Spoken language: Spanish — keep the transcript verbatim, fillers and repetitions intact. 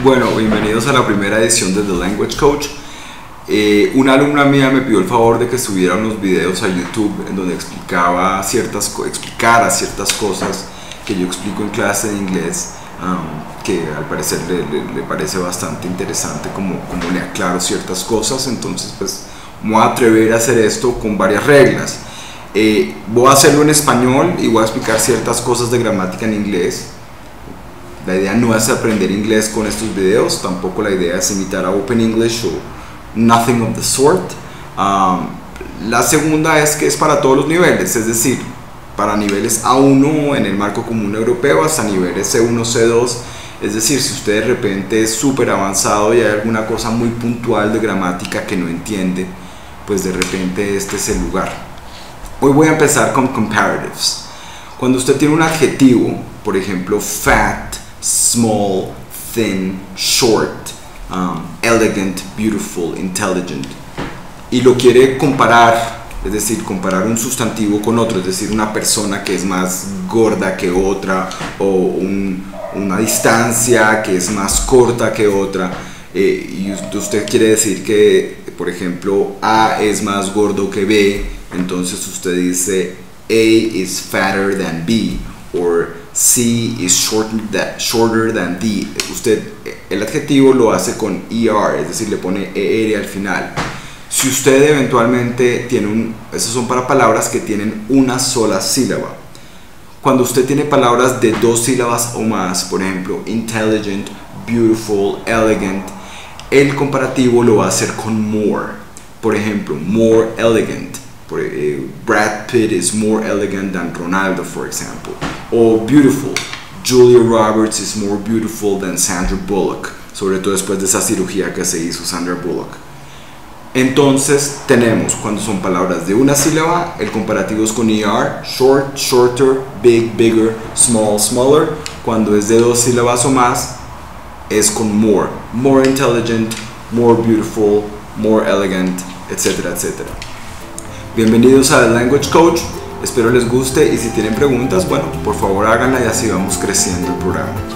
Bueno, bienvenidos a la primera edición de The Language Coach. Eh, una alumna mía me pidió el favor de que subiera unos videos a YouTube en donde explicaba ciertas, explicara ciertas cosas que yo explico en clase de inglés, um, que al parecer le, le, le parece bastante interesante como, como le aclaro ciertas cosas. Entonces pues me voy a atrever a hacer esto con varias reglas. Eh, voy a hacerlo en español y voy a explicar ciertas cosas de gramática en inglés. La idea no es aprender inglés con estos videos, tampoco la idea es imitar a Open English o nothing of the sort. Um, la segunda es que es para todos los niveles, es decir, para niveles A uno en el marco común europeo hasta niveles C uno, C dos. Es decir, si usted de repente es súper avanzado y hay alguna cosa muy puntual de gramática que no entiende, pues de repente este es el lugar. Hoy voy a empezar con comparatives. Cuando usted tiene un adjetivo, por ejemplo, fat, small, thin, short, um, elegant, beautiful, intelligent, y lo quiere comparar, es decir, comparar un sustantivo con otro, es decir, una persona que es más gorda que otra, o un, una distancia que es más corta que otra, eh, y usted quiere decir que, por ejemplo, A es más gordo que B, entonces usted dice A is fatter than B, or C is shorter than, shorter than D. Usted el adjetivo lo hace con E R, es decir, le pone E R al final. Si usted eventualmente tiene un, esas son para palabras que tienen una sola sílaba. Cuando usted tiene palabras de dos sílabas o más, por ejemplo, intelligent, beautiful, elegant, el comparativo lo va a hacer con more. Por ejemplo, more elegant. Por, eh, Brad Pitt is more elegant than Ronaldo, for example. O beautiful, Julia Roberts is more beautiful than Sandra Bullock, sobre todo después de esa cirugía que se hizo Sandra Bullock. Entonces tenemos, cuando son palabras de una sílaba, el comparativo es con E R, short, shorter, big, bigger, small, smaller. Cuando es de dos sílabas o más, es con more, more intelligent, more beautiful, more elegant, etcétera, etcétera. Bienvenidos a The Language Coach, espero les guste y si tienen preguntas, bueno, por favor háganla y así vamos creciendo el programa.